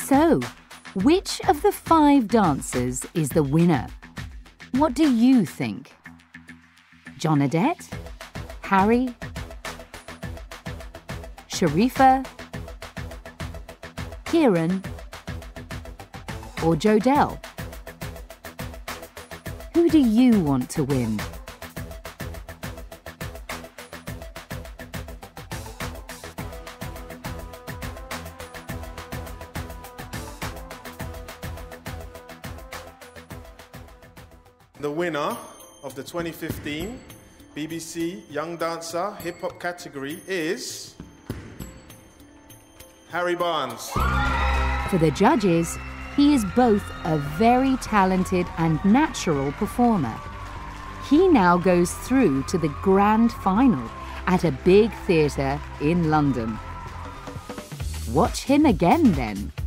So, which of the 5 dancers is the winner? What do you think? Jonadette? Harry? Sharifa? Kieran? Or Jodelle? Who do you want to win? The winner of the 2015 BBC Young Dancer Hip Hop category is Harry Barnes. For the judges, he is both a very talented and natural performer. He now goes through to the grand final at a big theatre in London. Watch him again then.